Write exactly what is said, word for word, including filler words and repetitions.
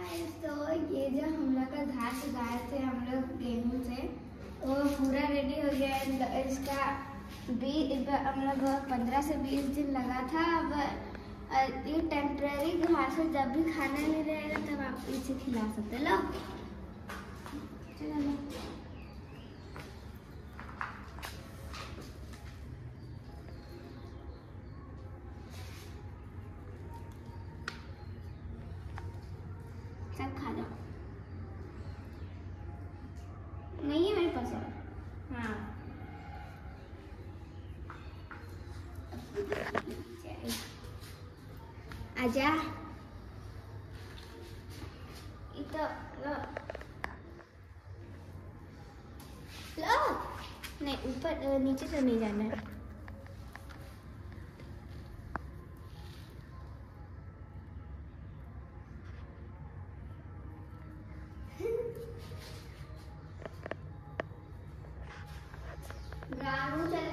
Guys, तो ये जो हम लोग का घास उगाए थे हम लोग गेहूं से, वो पूरा रेडी हो गया है। इसका बीज हम लोग पंद्रह से बीस दिन लगा था। अब ये टेम्परेरी घास है, जब भी खाना नहीं रहेगा तब आप इसे खिला सकते। लो चलो सब खा जाओ। नहीं है मेरे पास और। हाँ आजा। तो लो लो, नहीं ऊपर नीचे से नहीं जाना है। गाँव चला